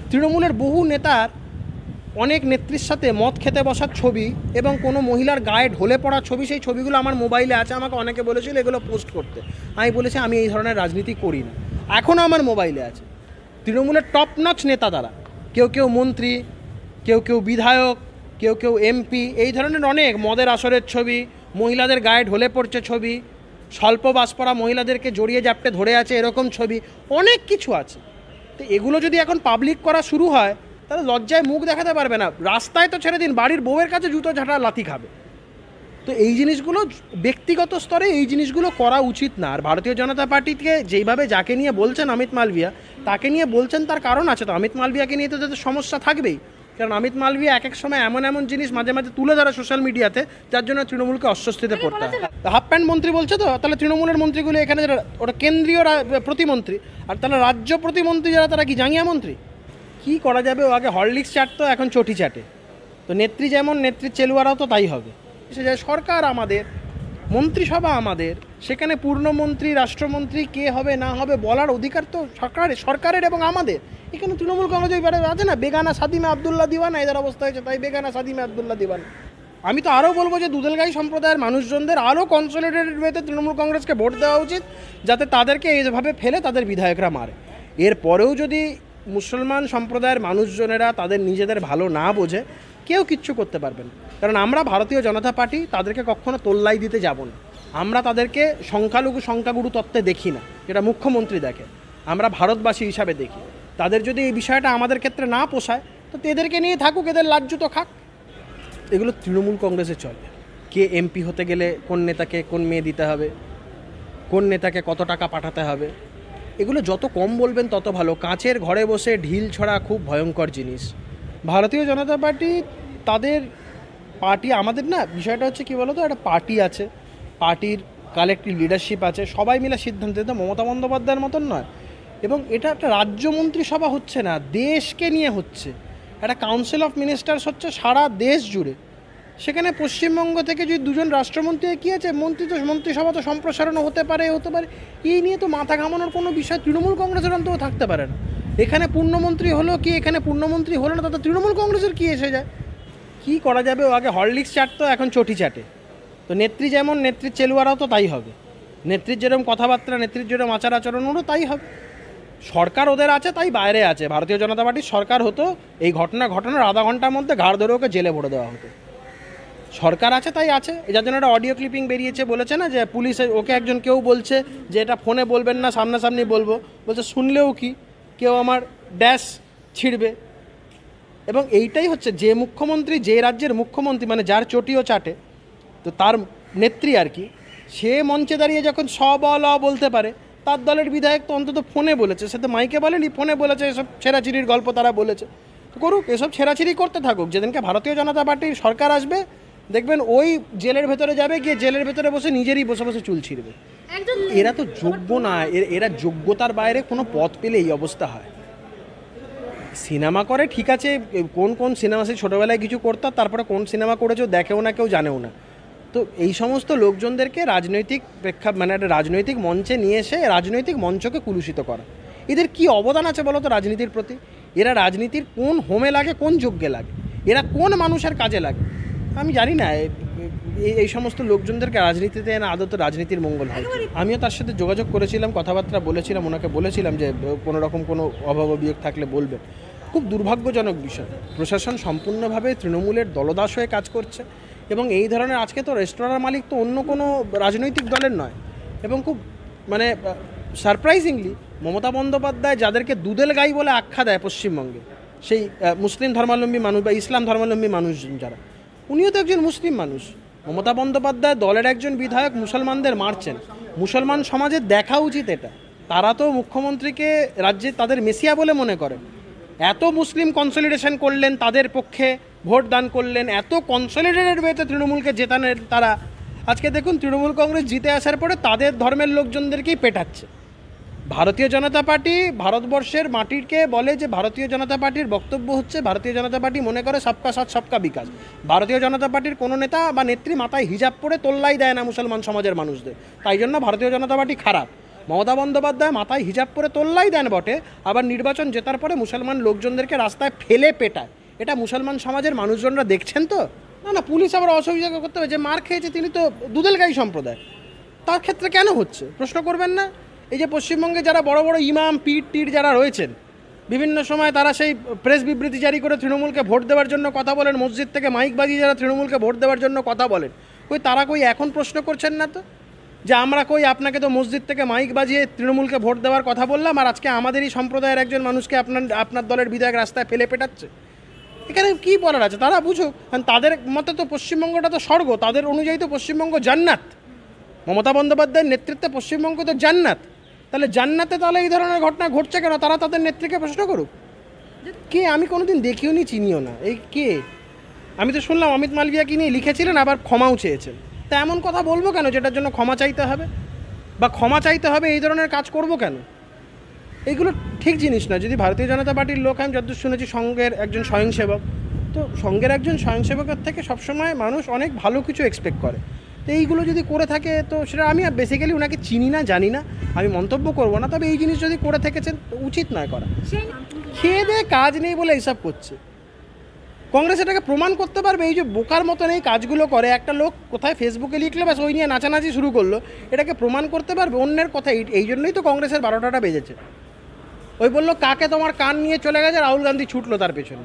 তৃণমূলের বহু নেতার অনেক নেত্রীর সাথে মদ খেতে বসার ছবি এবং কোনো মহিলার গায়ে ঢলে পড়ার ছবি, সেই ছবিগুলো আমার মোবাইলে আছে। আমাকে অনেকে বলেছিল এগুলো পোস্ট করতে। আমি বলেছি আমি এই ধরনের রাজনীতি করি না, এখনও আমার মোবাইলে আছে। তৃণমূলের টপ নচ নেতা তারা, কেউ কেউ মন্ত্রী, কেউ কেউ বিধায়ক, কেউ কেউ এমপি, এই ধরনের অনেক মদের আসরের ছবি, মহিলাদের গায়ে ঢলে পড়ছে ছবি, স্বল্প বাস পরা মহিলাদেরকে জড়িয়ে জাপটে ধরে আছে এরকম ছবি, অনেক কিছু আছে। তো এগুলো যদি এখন পাবলিক করা শুরু হয় তাহলে লজ্জায় মুখ দেখাতে পারবে না। রাস্তায় তো ছেড়ে দিন, বাড়ির বউয়ের কাছে জুতো ঝাঁটা লাথি খাবে। তো এই জিনিসগুলো ব্যক্তিগত স্তরে এই জিনিসগুলো করা উচিত না। আর ভারতীয় জনতা পার্টিকে যেইভাবে যাকে নিয়ে বলছেন অমিত মালভিয়া, তাকে নিয়ে বলছেন তার কারণ আছে। তো অমিত মালভিয়াকে নিয়ে তো তাদের সমস্যা থাকবেই, কারণ অমিত মালভিয়া এক এক সময় এমন এমন জিনিস মাঝে মাঝে তুলে ধরে সোশ্যাল মিডিয়াতে, যার জন্য তৃণমূলকে অস্বস্তিতে পড়তে হয়। হাফ প্যান্ট মন্ত্রী বলছে, তো তাহলে তৃণমূলের মন্ত্রীগুলো এখানে যারা, ওটা কেন্দ্রীয় প্রতিমন্ত্রী, আর তাহলে রাজ্য প্রতিমন্ত্রী যারা, তারা কি জাঙ্গিয়া মন্ত্রী? কী করা যাবে? ও আগে হরলিক্স চাটতো, এখন চটি চাটে। তো নেত্রী যেমন, নেত্রীর চেলুয়ারাও তো তাই হবে। সে যায় সরকার আমাদের, মন্ত্রিসভা আমাদের, সেখানে পূর্ণমন্ত্রী, রাষ্ট্রমন্ত্রী কে হবে না হবে বলার অধিকার তো সরকারের এবং আমাদের। এখানে তৃণমূল কংগ্রেস আছে না, বেগানা সাদিমে আবদুল্লাহ দিওয়ানা, এদের অবস্থা হয়েছে তাই বেগানা সাদিমে আবদুল্লাহ দিওয়ানা। আমি তো আরও বলবো যে দুধেলগাই সম্প্রদায়ের মানুষজনদের আরও কনসলিডেটেড ওয়েতে তৃণমূল কংগ্রেসকে ভোট দেওয়া উচিত, যাতে তাদেরকে এইভাবে ফেলে তাদের বিধায়করা মারে। এরপরেও যদি মুসলমান সম্প্রদায়ের মানুষজনেরা তাদের নিজেদের ভালো না বোঝে, কেউ কিচ্ছু করতে পারবেন। কারণ আমরা ভারতীয় জনতা পার্টি তাদেরকে কখনো তোল্লাই দিতে যাব না। আমরা তাদেরকে সংখ্যাগুরু তত্ত্বে দেখি না, যেটা মুখ্যমন্ত্রী দেখে। আমরা ভারতবাসী হিসাবে দেখি। তাদের যদি এই বিষয়টা আমাদের ক্ষেত্রে না পোষায়, তো এদেরকে নিয়ে থাকুক, এদের লাজ্জু তো খাক। এগুলো তৃণমূল কংগ্রেসে চলে। কে এমপি হতে গেলে কোন নেতাকে কোন মেয়ে দিতে হবে, কোন নেতাকে কত টাকা পাঠাতে হবে, এগুলো যত কম বলবেন তত ভালো। কাঁচের ঘরে বসে ঢিল ছড়া খুব ভয়ঙ্কর জিনিস। ভারতীয় জনতা পার্টি তাদের পার্টি, আমাদের না বিষয়টা হচ্ছে কী বলো তো, একটা পার্টি আছে, পার্টির কালেক্টিভ লিডারশিপ আছে, সবাই মিলে সিদ্ধান্ত নিতে। মমতা বন্দ্যোপাধ্যায়ের মতন নয়। এবং এটা একটা রাজ্য মন্ত্রিসভা হচ্ছে না, দেশকে নিয়ে হচ্ছে। একটা কাউন্সিল অফ মিনিস্টার্স হচ্ছে সারা দেশ জুড়ে। সেখানে পশ্চিমবঙ্গ থেকে যদি দুজন রাষ্ট্রমন্ত্রী কী আছে, মন্ত্রিসভা তো সম্প্রসারণ হতে পারে। এই নিয়ে তো মাথা ঘামানোর কোনো বিষয় তৃণমূল কংগ্রেসের অন্তত থাকতে পারে না। এখানে পূর্ণমন্ত্রী হলো কি, এখানে পূর্ণমন্ত্রী হলো না, তাতে তৃণমূল কংগ্রেসের কী এসে যায়? কী করা যাবে? ও আগে হরলিক্স চাটতো, এখন চটি চাটে। তো নেত্রী যেমন, নেত্রীর চেলুয়ারাও তো তাই হবে। নেত্রীর যেরকম কথাবার্তা, নেত্রীর যেরকম আচার আচরণ, ওরও তাই হবে। সরকার ওদের আছে তাই বাইরে আছে। ভারতীয় জনতা পার্টির সরকার হতো, এই ঘটনার আধা ঘন্টার মধ্যে ঘাড় ধরে ওকে জেলে ভরে দেওয়া হতো। সরকার আছে তাই আছে। যার জন্য একটা অডিও ক্লিপিং বেরিয়েছে, বলেছে না যে পুলিশে ওকে একজন কেউ বলছে যে এটা ফোনে বলবেন না, সামনাসামনি বলবো। বলছে শুনলেও কি কেউ আমার ড্যাশ ছিঁড়বে। এবং এইটাই হচ্ছে, যে মুখ্যমন্ত্রী, যে রাজ্যের মুখ্যমন্ত্রী, মানে যার চটিও চাটে, তো তার নেত্রী আর কি, সে মঞ্চে দাঁড়িয়ে যখন বল বলতে পারে, তার দলের বিধায়ক তো অন্তত ফোনে বলেছে। সে তো মাইকে বলেনি, ফোনে বলেছে। এসব ছেঁড়াছিড়ির গল্প তারা বলেছে, তো করুক, এসব ছেঁড়াছিড়ি করতে থাকুক। যেদিনকে ভারতীয় জনতা পার্টির সরকার আসবে, দেখবেন ওই জেলের ভেতরে যাবে, গিয়ে জেলের ভেতরে বসে নিজেরই বসে বসে চুল ছিঁড়বে। এরা তো যোগ্য না, এরা যোগ্যতার বাইরে কোনো পথ পেলে এই অবস্থা হয়। সিনেমা করে ঠিক আছে, কোন সিনেমা, সেই ছোটোবেলায় কিছু করতো, তারপরে কোন সিনেমা করেছো দেখেও না, কেউ জানেও না। তো এই সমস্ত লোকজনদেরকে রাজনৈতিক মানে একটা রাজনৈতিক মঞ্চে নিয়ে এসে রাজনৈতিক মঞ্চকে কুলুষিত করা, এদের কি অবদান আছে বলো তো রাজনীতির প্রতি? এরা রাজনীতির কোন হোমে লাগে, কোন যজ্ঞে লাগে, এরা কোন মানুষের কাজে লাগে? আমি জানি না। এই সমস্ত লোকজনদেরকে রাজনীতিতে না আদত রাজনীতির মঙ্গল হয়। আমিও তার সাথে যোগাযোগ করেছিলাম, কথাবার্তা বলেছিলাম, ওনাকে বলেছিলাম যে কোনো রকম কোনো অভাব অভিযোগ থাকলে বলবেন। খুব দুর্ভাগ্যজনক বিষয়, প্রশাসন সম্পূর্ণভাবে তৃণমূলের দলদাস হয়ে কাজ করছে। এবং এই ধরনের, আজকে তো রেস্তোরাঁর মালিক তো অন্য কোনো রাজনৈতিক দলের নয়। এবং খুব মানে সারপ্রাইজিংলি মমতা বন্দ্যোপাধ্যায় যাদেরকে দুধেল গাই বলে আখ্যা দেয় পশ্চিমবঙ্গে, সেই মুসলিম ধর্মাবলম্বী মানুষ বা ইসলাম ধর্মাবলম্বী মানুষজন যারা, উনিও তো একজন মুসলিম মানুষ। মমতা বন্দ্যোপাধ্যায় দলের একজন বিধায়ক মুসলমানদের মারছেন। মুসলমান সমাজের দেখা উচিত এটা। তারা তো মুখ্যমন্ত্রীকে রাজ্যে তাদের মেসিয়া বলে মনে করেন। এত মুসলিম কনসলিডেশন করলেন, তাদের পক্ষে ভোট দান করলেন, এত কনসলিডেটেড ওয়েতে তৃণমূলকে জেতানোর তারা। আজকে দেখুন তৃণমূল কংগ্রেস জিতে আসার পরে তাদের ধর্মের লোকজনদেরকেই পেটাচ্ছে। ভারতীয় জনতা পার্টি ভারতবর্ষের মাটিকে বলে যে ভারতীয় জনতা পার্টির বক্তব্য হচ্ছে, ভারতীয় জনতা পার্টি মনে করে সবকা সাথ সবকা বিকাশ। ভারতীয় জনতা পার্টির কোনো নেতা বা নেত্রী মাথায় হিজাব পরে তোল্লাই দেয় না মুসলমান সমাজের মানুষদের, তাই জন্য ভারতীয় জনতা পার্টি খারাপ। মমতা বন্দ্যোপাধ্যায় মাথায় হিজাব পরে তোল্লাই দেন বটে, আবার নির্বাচন জেতার পরে মুসলমান লোকজনদেরকে রাস্তায় ফেলে পেটায়। এটা মুসলমান সমাজের মানুষজনরা দেখছেন তো? না, পুলিশ আবার অসুবিধা করতে হবে। যে মার খেয়েছে তিনি তো দুদেলগাই সম্প্রদায়, তার ক্ষেত্রে কেন হচ্ছে প্রশ্ন করবেন না? এই যে পশ্চিমবঙ্গে যারা বড় বড় ইমাম পীর টির যারা রয়েছেন, বিভিন্ন সময় তারা সেই প্রেস বিবৃতি জারি করে তৃণমূলকে ভোট দেওয়ার জন্য কথা বলেন, মসজিদ থেকে মাইক বাজিয়ে যারা তৃণমূলকে ভোট দেওয়ার জন্য কথা বলেন, তারা এখন প্রশ্ন করছেন না তো যে আমরা আপনাকে তো মসজিদ থেকে মাইক বাজিয়ে তৃণমূলকে ভোট দেওয়ার কথা বললাম, আর আজকে আমাদেরই সম্প্রদায়ের একজন মানুষকে আপনার দলের বিধায়ক রাস্তায় ফেলে পেটাচ্ছে। এখানে কি বলার আছে? তারা বুঝুক। কারণ তাদের মতে তো পশ্চিমবঙ্গটা তো স্বর্গ, তাদের অনুযায়ী তো পশ্চিমবঙ্গ জান্নাত। মমতা বন্দ্যোপাধ্যায়ের নেতৃত্বে পশ্চিমবঙ্গ তো জান্নাত। তাহলে জান্নাতে তাহলে এই ধরনের ঘটনা ঘটছে কেন? তারা তাদের নেত্রীকে প্রশ্ন করুক। কে? আমি কোনোদিন দেখিও নি, চিনিও না। এই কে? আমি তো শুনলাম অমিত মালভিয়াকে নিয়ে লিখেছিলেন, আবার ক্ষমাও চেয়েছেন। তা এমন কথা বলবো কেন যেটার জন্য ক্ষমা চাইতে হবে? বা ক্ষমা চাইতে হবে এই ধরনের কাজ করব কেন? এইগুলো ঠিক জিনিস না। যদি ভারতীয় জনতা পার্টির লোক, আমি যতদূর শুনেছি সঙ্ঘের একজন স্বয়ংসেবক, তো সঙ্ঘের একজন স্বয়ংসেবকের থেকে সবসময় মানুষ অনেক ভালো কিছু এক্সপেক্ট করে। তো এইগুলো যদি করে থাকে, তো সেটা আমি বেসিক্যালি ওনাকে চিনি না, জানি না, আমি মন্তব্য করব না। তবে এই জিনিস যদি করে থেকেছেন, উচিত নয় করা। খেয়ে দিয়ে কাজ নেই বলে এইসব করছে। কংগ্রেস এটাকে প্রমাণ করতে পারবে। এই যে বোকার মতন এই কাজগুলো করে, একটা লোক কোথায় ফেসবুকে লিখলে ব্যাস ওই নিয়ে নাচানাচি শুরু করলো, এটাকে প্রমাণ করতে পারবে অন্যের কথা। এই জন্যই তো কংগ্রেসের 12টাটা বেজেছে। ওই বললো কাকে তোমার কান নিয়ে চলে গেছে, রাহুল গান্ধী ছুটলো তার পেছনে,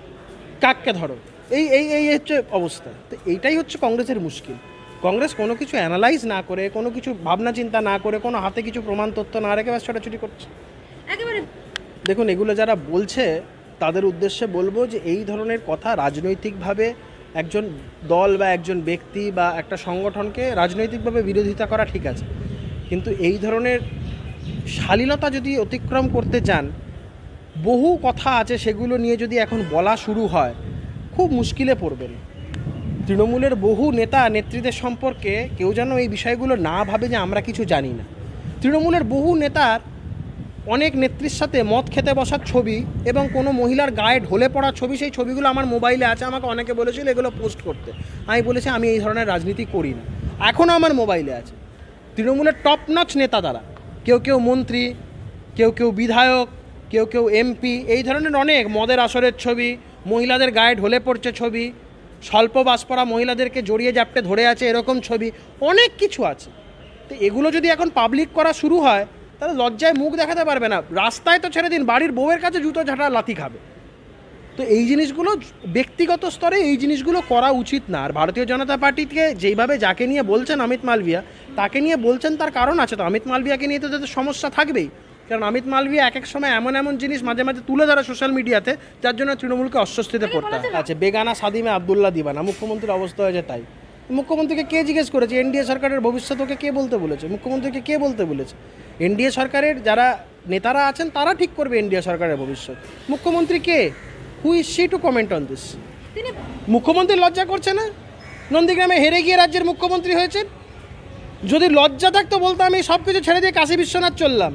কাককে ধরো। এই এই এই হচ্ছে অবস্থা। তো এইটাই হচ্ছে কংগ্রেসের মুশকিল। কংগ্রেস কোনো কিছু অ্যানালাইজ না করে, কোনো কিছু ভাবনা চিন্তা না করে, কোনো হাতে কিছু প্রমাণ তথ্য না রেখে ব্যাস ছোটাছুটি করছে একেবারে। দেখুন, এগুলো যারা বলছে তাদের উদ্দেশ্যে বলবো যে এই ধরনের কথা রাজনৈতিকভাবে একজন দল বা একজন ব্যক্তি বা একটা সংগঠনকে রাজনৈতিকভাবে বিরোধিতা করা ঠিক আছে, কিন্তু এই ধরনের শালীনতা যদি অতিক্রম করতে চান, বহু কথা আছে সেগুলো নিয়ে যদি এখন বলা শুরু হয়, খুব মুশকিলে পড়বেন। তৃণমূলের বহু নেতা নেত্রীদের সম্পর্কে কেউ যেন এই বিষয়গুলো না ভাবে যে আমরা কিছু জানি না। তৃণমূলের বহু নেতার অনেক নেত্রীর সাথে মদ খেতে বসার ছবি এবং কোনো মহিলার গায়ে ঢলে পড়া ছবি, সেই ছবিগুলো আমার মোবাইলে আছে। আমাকে অনেকে বলেছিল এগুলো পোস্ট করতে। আমি বলেছি আমি এই ধরনের রাজনীতি করি না, এখনও আমার মোবাইলে আছে। তৃণমূলের টপ নচ নেতা তারা, কেউ মন্ত্রী, কেউ বিধায়ক, কেউ এমপি, এই ধরনের অনেক মদের আসরের ছবি, মহিলাদের গায়ে ঢলে পড়ছে ছবি, স্বল্প বাস পড়া মহিলাদেরকে জড়িয়ে জাপটে ধরে আছে এরকম ছবি, অনেক কিছু আছে। তো এগুলো যদি এখন পাবলিক করা শুরু হয়, তাহলে লজ্জায় মুখ দেখাতে পারবে না। রাস্তায় তো ছেড়ে দিন, বাড়ির বউয়ের কাছে জুতো ঝাঁটা লাথি খাবে। তো এই জিনিসগুলো ব্যক্তিগত স্তরে এই জিনিসগুলো করা উচিত না। আর ভারতীয় জনতা পার্টিকে যেইভাবে যাকে নিয়ে বলছেন অমিত মালভিয়া, তাকে নিয়ে বলছেন তার কারণ আছে। তো অমিত মালভিয়াকে নিয়ে তো তাদের সমস্যা থাকবেই, কারণ অমিত মালভিয়া এক এক সময় এমন জিনিস মাঝে মাঝে তুলে ধরে সোশ্যাল মিডিয়াতে, যার জন্য তৃণমূলকে অস্বস্তিতে পড়তে হয়। আচ্ছা, বেগানা সাদিমে আবদুল্লাহ দিবানা, মুখ্যমন্ত্রীর অবস্থা হয়েছে তাই। মুখ্যমন্ত্রীকে কে জিজ্ঞেস করেছে এনডিএ সরকারের ভবিষ্যৎ ওকে কে বলতে বলেছে? মুখ্যমন্ত্রীকে কে বলতে বলেছে? এনডিএ সরকারের যারা নেতারা আছেন তারা ঠিক করবে এনডিএ সরকারের ভবিষ্যৎ। মুখ্যমন্ত্রী কে? Who is she to comment on this? মুখ্যমন্ত্রী লজ্জা করছে না? নন্দীগ্রামে হেরে গিয়ে রাজ্যের মুখ্যমন্ত্রী হয়েছেন। যদি লজ্জা থাকতো বলতো আমি সব কিছু ছেড়ে দিয়ে কাশী বিশ্বনাথ চললাম।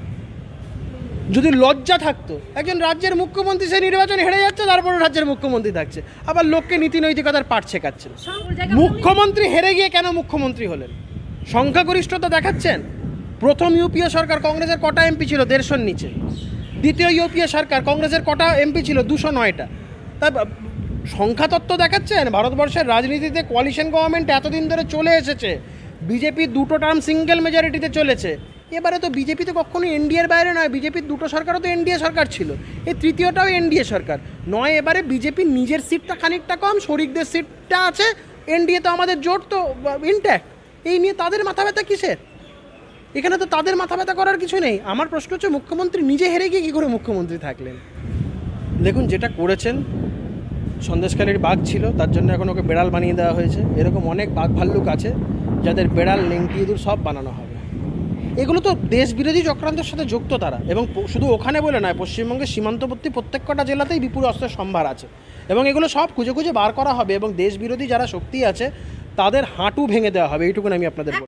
যদি লজ্জা থাকতো, একজন রাজ্যের মুখ্যমন্ত্রী সে নির্বাচন হেরে যাচ্ছে, তারপরে রাজ্যের মুখ্যমন্ত্রী থাকছে, আবার লোককে নীতি নৈতিকতার পাঠ শেখাচ্ছেন। মুখ্যমন্ত্রী হেরে গিয়ে কেন মুখ্যমন্ত্রী হলেন? সংখ্যাগরিষ্ঠতা দেখাচ্ছেন। প্রথম ইউপিএ সরকার কংগ্রেসের কটা এমপি ছিল? 150-র নিচে। দ্বিতীয় ইউপিএ সরকার কংগ্রেসের কটা এমপি ছিল? 209টা। তা সংখ্যাতত্ত্ব দেখাচ্ছেন। ভারতবর্ষের রাজনীতিতে কোয়ালিশন গভর্নমেন্ট এতদিন ধরে চলে এসেছে, বিজেপি 2টো টার্ম সিঙ্গেল মেজরিটিতে চলেছে। এবারে তো বিজেপি তো কখনোই এনডিএর বাইরে নয়, বিজেপির 2টো সরকারও তো এনডিএ সরকার ছিল, এই তৃতীয়টাও এনডিএ সরকার নয়। এবারে বিজেপির নিজের সিটটা খানিকটা কম, শরিকদের সিটটা আছে, এনডিএ তো আমাদের জোট তো ইনট্যাক্ট। এই নিয়ে তাদের মাথা ব্যথা কিসের? এখানে তো তাদের মাথা ব্যথা করার কিছু নেই। আমার প্রশ্ন হচ্ছে মুখ্যমন্ত্রী নিজে হেরে গিয়ে কী করে মুখ্যমন্ত্রী থাকলেন? দেখুন, যেটা করেছেন, সন্দেশখালীর বাঘ ছিল, তার জন্য এখন ওকে বেড়াল বানিয়ে দেওয়া হয়েছে। এরকম অনেক বাঘ ভাল্লুক আছে যাদের বেড়াল, লেংটি, ইঁদুর সব বানানো হবে। এগুলো তো দেশ বিরোধী চক্রান্তের সাথে যুক্ত তারা। এবং শুধু ওখানে বলে নয়, পশ্চিমবঙ্গের সীমান্তবর্তী প্রত্যেক কটা জেলাতেই বিপুল অস্ত্রের সম্ভার আছে, এবং এগুলো সব খুঁজে বার করা হবে এবং দেশ বিরোধী যারা শক্তি আছে তাদের হাঁটু ভেঙে দেওয়া হবে। এইটুকুন আমি আপনাদের